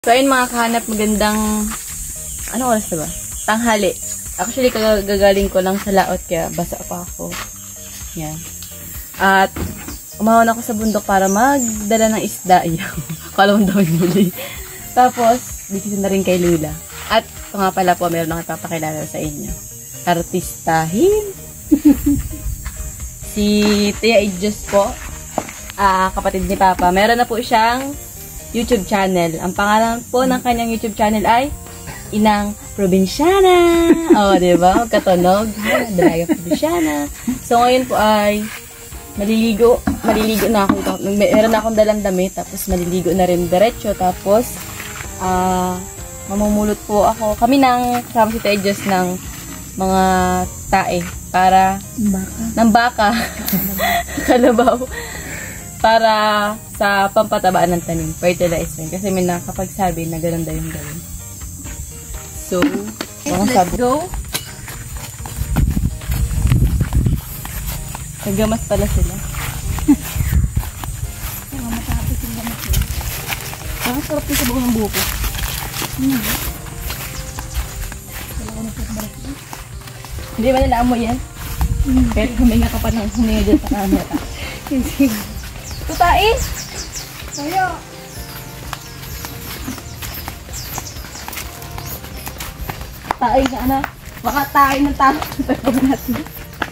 So, ayun mga kahanap, magandang, ano oras na ba? Tanghali. Actually, kagagaling ko lang sa laot, kaya basa pa ako. Yan. At, umahon ako sa bundok para magdala ng isda. Kala mo daw yung muli. Tapos, bigyan na rin kay Lula. At, ito nga pala po, meron akong ipapakilala sa inyo. Artistahin. Si Tia Idjus po. Kapatid ni Papa. Meron na po siyang YouTube channel. Ang pangalan po ng kanyang YouTube channel ay Inang Probinsyana. O, diba? Magkatunog. Dalaga Probinsyana. So, ngayon po ay maliligo na ako. Meron na akong dalang damit. Tapos, maliligo na rin diretso. Tapos, mamumulot po ako. Kami nang kasama si Tia Idjus ng mga tae para ng baka. Kalabaw. Para sa pampatabaan ng tanim, fertilizer. Kasi may nakapagsabi na ganun daw yung gawin. So, let's go. Nagamas pala sila. Matapos yung gamas yun. Ang sarap yung sabaw ng buko. Hindi ba nila amoy yan? Pero huminga ka pa ng huminga dyan sa camera. Tutain! Tayo! Tayo na, anak. Baka tayo ng tao. Pagpag natin.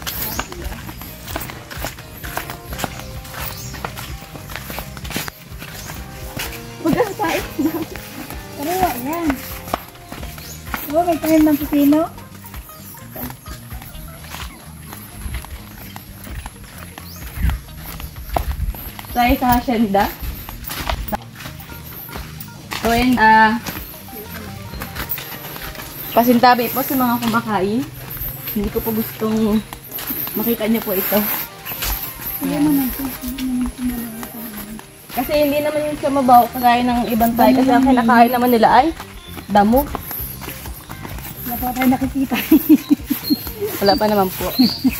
Baga, tayo. Kariwa, yan. Oh, may tayo ng pipino. Tayo sa hasyenda. So, yun, pasintabi po sa mga kumakain. Hindi ko po gustong makita niyo po ito. Kasi hindi naman yung siya mabaho kagaya ng ibang tayo. Kasi ang kinakain naman nila ay damo. Wala pa tayo nakikita. Wala pa naman po.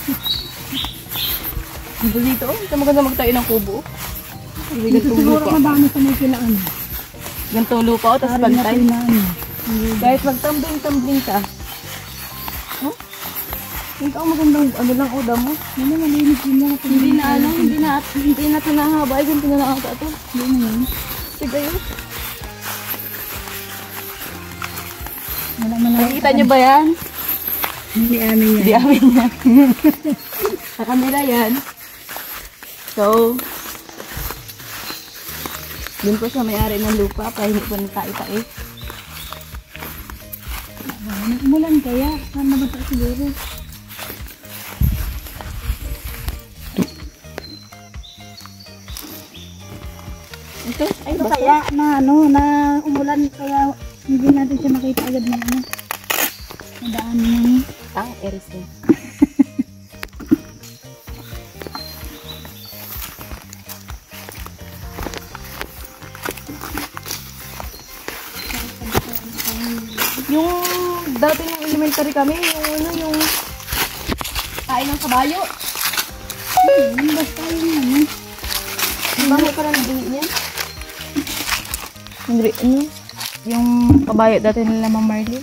Dito, ito maganda magtayo ng kubo. Siguro madami sa may kilaan. Ganito lupa o, tapos bantay. Kahit magtambling-tambling ka. Huh? Hindi ako magandang ano lang o damo. Hindi na malinis din na. Hindi na ano, hindi na tinahaba. Ay, ganito na lang ako ito. Hindi na yun. Sige yun. Wala man lang. Nakikita nyo ba yan? Hindi amin yan. Hindi amin yan. Sa kanila yan. So, dun po siya may-ari ng lupa, pahingi po ng tae-tae. Umulan kaya, saan na ba ito siguro? Ito, ay Ito basta. kaya na ano, na umulan kaya hindi natin siya makita agad ng ano. Nadaan ng Ang eris din. Yung dati ng elementary kami, yung ano, yung kain ng kabayo. basta yung ano. Bakit pa lang nabili niya? Hindi, ano? Yung kabayo dati nila Ma'am Marlene.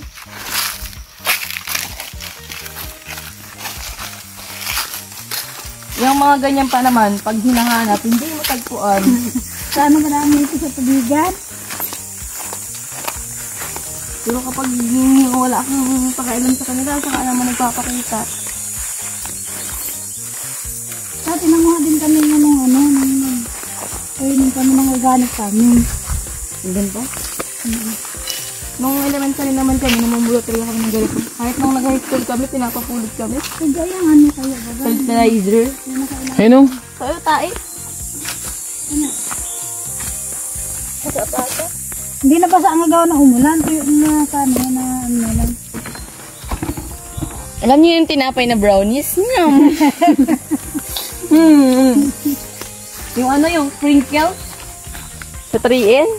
Yung mga ganyan pa naman, pag hinahanap, hindi mo tagpuan. Sana marami ito sa tubigan. Pero kapag wala kang pakailan sa kanila, saka naman nagpapakita. Dati nanguha din kami ng ano, training kami ng organic farming. Hindi ba? Nung elementary naman kami, namumulot rin kami ng ganito. Kahit nung nag-high school kami, pinapapulot kami. Kaya yung ano kayo, baga. Fertilizer. Ayun o. Sa'yo, tae. Ano? Sa pata. Hindi na ba sa angagaw na umulan? Tuyo na sana na ano lang. Alam niyo yung tinapay na brownies? Nyam! Yung ano, yung sprinkles? Sa 3N?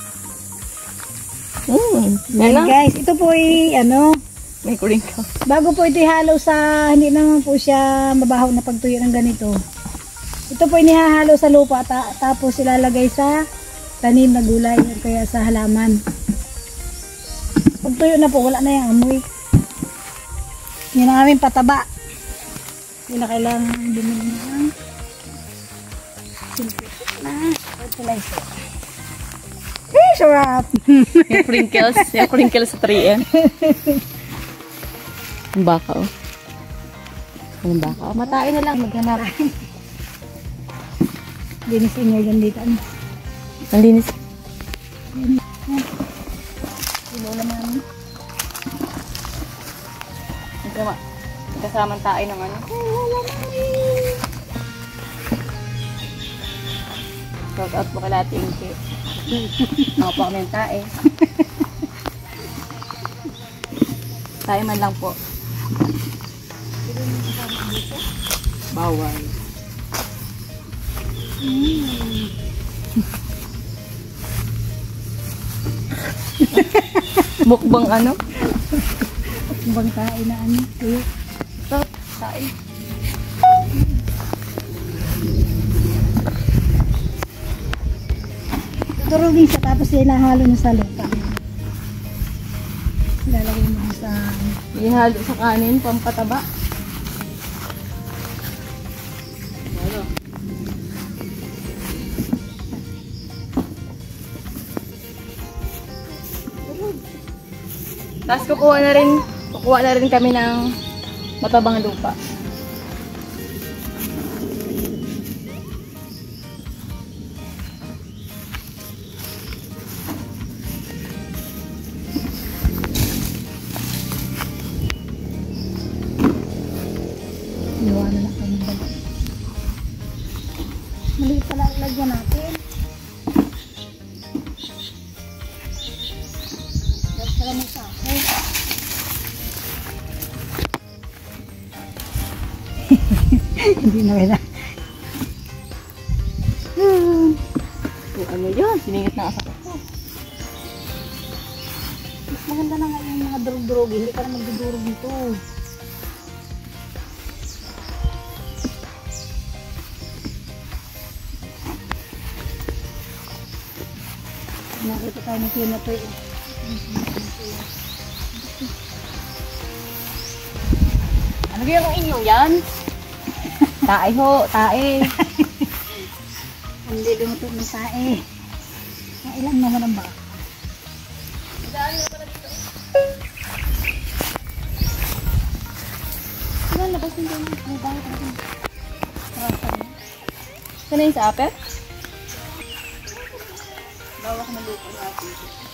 Yan guys, ito po ay ano, May sprinkles. bago po ito ihalo sa, hindi naman po siya mabahaw na pagtuyo ng ganito. Ito po inihahalo sa lupa tapos ilalagay sa tanim na gulay o kaya sa halaman. Pag tuyo na po, wala na yung amoy. Yan ang aming pataba. Hindi na kailangan bumili ng simple na fertilizer. Eh, sarap! Yung crinkles sa 3M. Ang baka, oh. Ang baka, oh. Matain na lang, maghanap. Linis inyo dyan dito. Ano? Ang linis. Ilola namin. Kasamang tayo ng ano. Shout out po kay Lati Inke. Ako po kami yung tae. Tayo man lang po. Bawal. Mukbang ano? Ibang tayo na ano. Tuyo. Ito, tae. Turugin siya tapos inahalo na sa lupa. Lalagay mo sa Ihalo sa kanin, pampataba. Ano? Tapos kukuha na rin kami ng matabang lupa. iwanan na kami balik. Maliit pala lagyan natin. Huwag pala may sako. Hindi na kaya. Ano yun? Siningit na asak ko. Mas maganda na nga yung mga durug-durug. Hindi ka na magdudurog dito. Nakita tayo ng kinato eh. Ano ba yung inyong yan? Tae ho, tae. Hindi lumutog ng sae. Ilan naman ang baka? Saan labas yung dyan? May bakit ako. Saan yung sa aper? Bawak na lupa natin.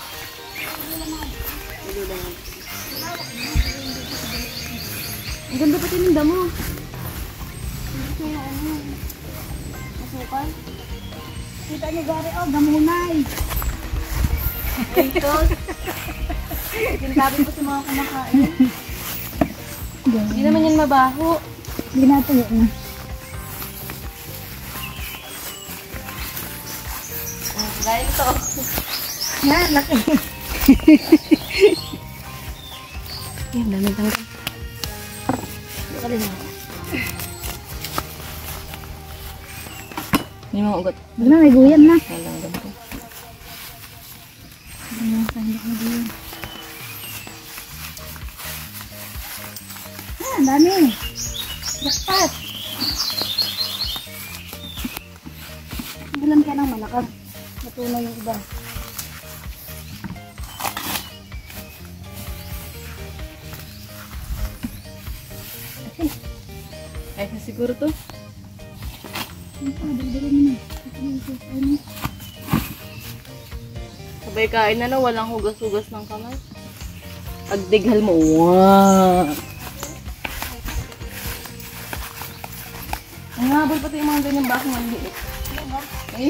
Ang ganda pati ng damo. Ito yung ano. Masukal. Kita niyo gari, oh, gamunay. Ito. Sinasabi ko sa mga kumakain. Hindi naman yan mabaho. Hindi natuyo na. Dahil ito. Yan, laki. Yan, dami tanggal. Kali na. Hindi mga ugat. Huwag na, may guyan na. Walang ganito. Ah, ang dami. Jackpot. Bulan ka ng malakad. Natunaw yung iba. Ay, siguro to. Sabay kain na walang hugas-hugas ng kamay. Pagdighal mo, wow! Ang habol pati yung mga ganyang bakong maliit. Eh?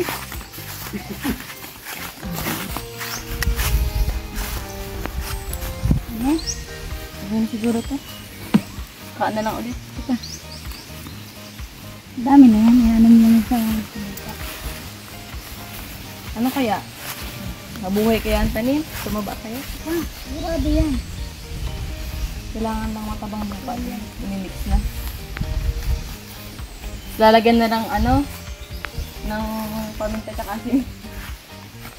Ano? Ayan siguro to. Kaan na lang ulit. Ito. Dami na yan. Yanan yan sa... Ano kaya? Mabuhay kaya ang tanim? Tumaba kaya? Ah, grabe yan. Kailangan lang matabang lupa yan. Imimix na. Lalagyan na ng ano? Ng paminta tsaka asin.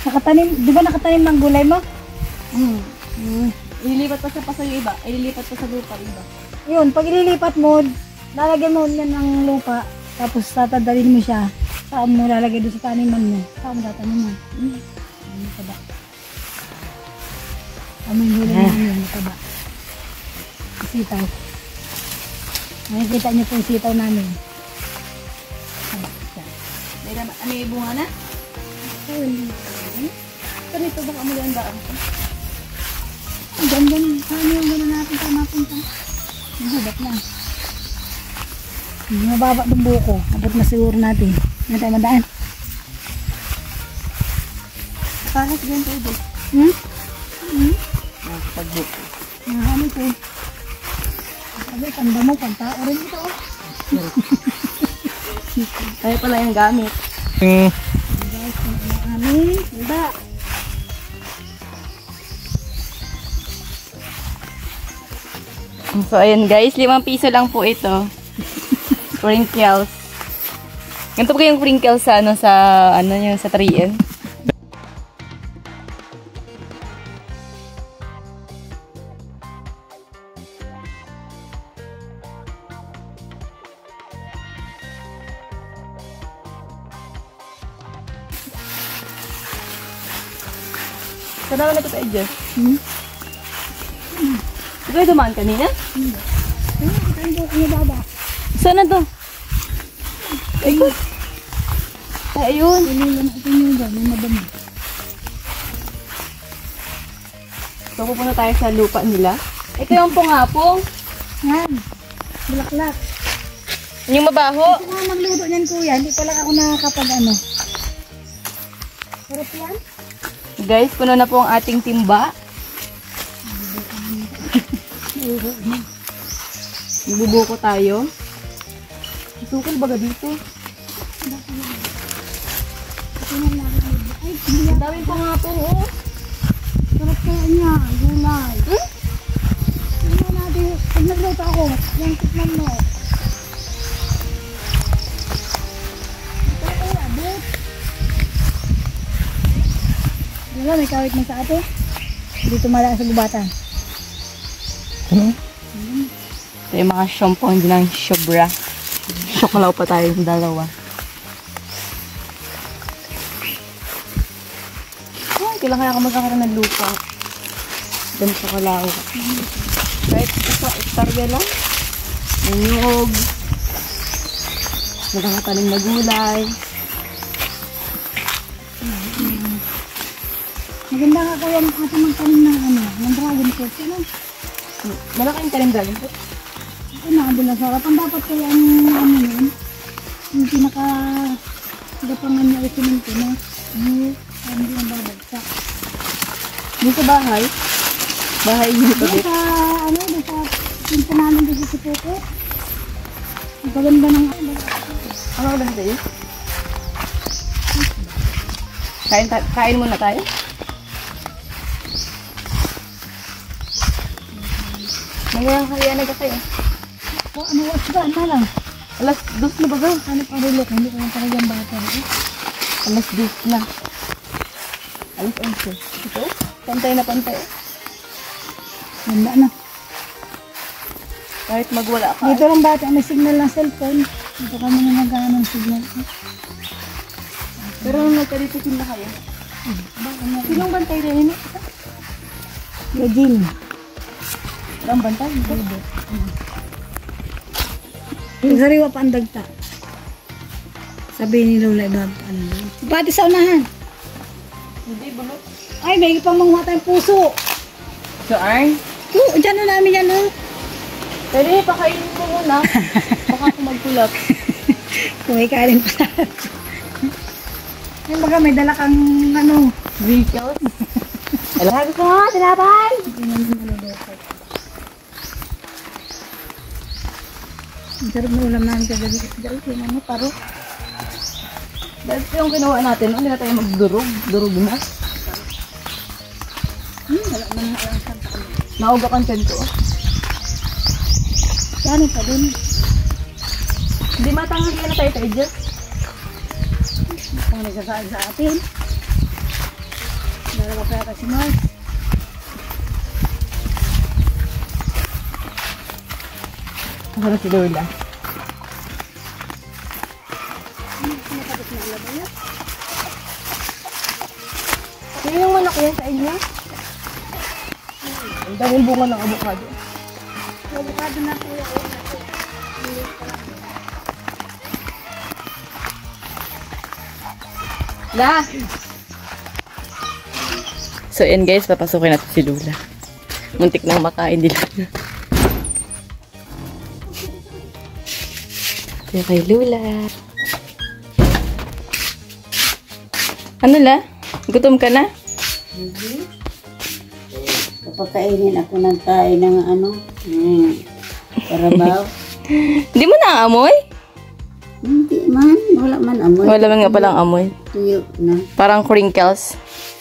Nakatanim, di ba nakatanim ng gulay mo? Ililipat pa sa paso yung iba. Ililipat pa sa lupa yung iba. Yun, pag ililipat mo, lalagyan mo yan ng lupa, tapos tatadalin mo siya. Saan mo lalagay doon sa taniman mo? Saan mo tataniman? Mataba. Amoy huli namin yung mataba. Sitaw. Nakikita niyo po yung sitaw namin. May bunga na? Pero ito baka mo yan daan ko? Ganyan. Saan yung gano'n natin sa mapunta? Mahabat lang. Mababa ng buko. Abot na siguro natin. Hindi tayo madaan. Paras ganyan tayo doon. Pagbuko. Ano ito? Sabi, tanda mo, pantao rin ito. Tayo pala yung gamit. Guys, amin. Handa. So, ayan guys. 5 piso lang po ito. Sprinkles. Ganito po kayong sprinkles sa, sa 3N. Saan naman ito tayo, Jess? Di ba dumaan kanina? Saan na to? Ayun. Ayun. So, pupunta tayo sa lupa nila. Ito yung pungapong. Yan. Bulaklak. Yung mabaho. Ito nga magluto niyan kuya. Hindi pa lang ako nakakapag ano. Sarap yan. Guys, puno na po ang ating timba. Bubuko tayo. Sukal baga dito. Ang dami pa nga po, oh. Sarap kaya niya. Gulay. Tingnan natin. Pag nagluto ako, yung tikman mo. Ito kaya, abot. Diba, may kawit na sa ate. Dito mala sa gubatan. Ito yung mga shampoo, hindi lang sobra. Syoklaw pa tayo yung dalawa. Ay, kailangan ako magkakaroon ng lupa. Ganito kalaw. Kahit ito, istarga lang. May nyug. Magkakataling na gulay. Maganda ka kuya ng ating magtanim ng ano, ng dragon fruit. Ano? Malaking talim dragon fruit. Ano, abula sarap. Ang dapat kaya ang ano yun, yung pinaka-gapangan niya ay siminto na. Hindi ang babagsak. Dito sa bahay. Bahay niyo pa Doon dito. sa, ano, doon sa pinta namin doon sa Sipuko. Ang paganda ng ano. Ano ba sa'yo? Kain muna tayo. Ngayon kaya na kayo. Oh, ano, what's ba? Ano lang? Alas 2 na ba ba? Ano pang relok? Hindi ko lang talagang bata. Alas 2 na. Alas 11. Ito? Pantay na pantay. Ganda na. Kahit magwala ka. Dito lang bata, may signal ng cellphone. Dito kami na nagano ng signal. Pero nung nagkaditisin na kayo. Sinong bantay rin yun? Regine. Ang bantay? Sariwa pa ang dagta. Sabi ni Lola, ano doon? Pati sa unahan. Hindi, bulot. Ay, may pang manguha tayong puso. So, Arn? Oo, dyan na namin yan, oh. Pwede, pakainin mo muna. Baka ako magkulap. Kumikain pa sa yung baga may dala kang ano. Vehicles. Hello? Sabi ko nga, tinapay! Ang sarap na ulam namin kagabi. Yung ano, paro. Dahil yung ginawa natin, hindi na tayo magdurog. Durog na. Wala na nga lang sa taon. Naugak ang tiyan ko. Yan pa dun. Hindi matanghal na tayo tayo dyan. Kung nagsasaad sa atin. Para si Moy. Ano si Lola? Ano yung manok yan sa inyo? Ang daming bunga ng avocado. Avocado na po yun. La! So, yan guys, papasukin natin si Lola. Muntik nang makain nila. Kaya kay Lola. Ano la? Gutom ka na? Hindi. Kapakainin ako ng tayo ng ano. Karabaw. Hindi mo naamoy? Hindi man. Wala man amoy. Wala man nga palang amoy. Tuyo na. Parang crinkles.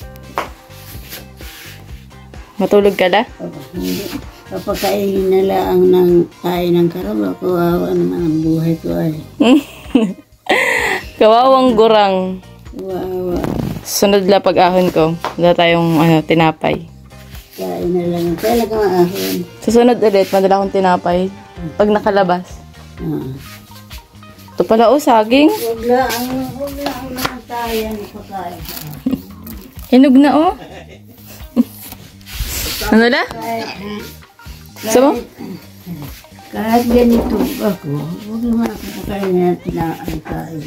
Matulog ka na? Hindi. Kapakainin na lang ng tayo ng karabaw. Kawawa naman ang buhay ko ay. Kawawang gurang. Kawawa. Sunod la pag-ahon ko. Wala tayong tinapay. Kain na lang. Kailan ka maahon? Susunod ulit, madala akong tinapay. Pag nakalabas. Ito pala saging. Huwag lang naman tayo ang pagkain. Hinog na Ano la? Sama? Kahit ganito ako, huwag naman ako pagkain na tinakain.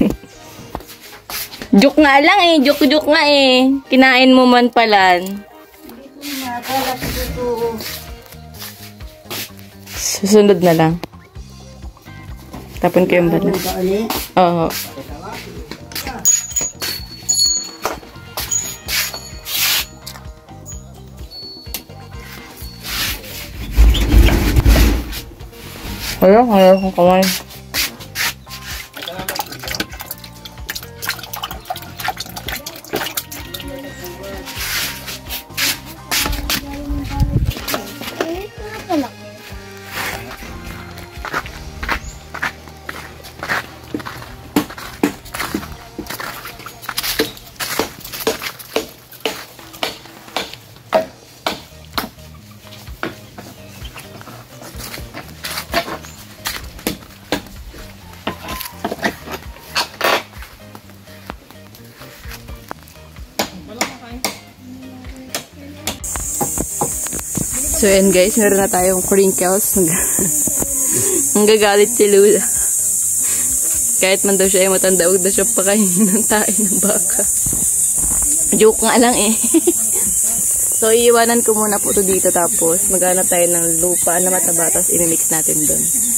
Joke nga lang Joke nga Kinain mo man palan. Nakakala ko totoo. Susunod na lang. Tapon ko yung bala. Ka ulit? Oo. Ayaw kong kumain. So, yan guys, meron na tayong crinkles. Nagagalit si Lula. Kahit man daw siya ay matanda, huwag daw siya pakainin ng tayo ng baka. Joke nga lang So, iiwanan ko muna po ito dito tapos maghanap tayo ng lupa na mataba tapos imimix natin doon.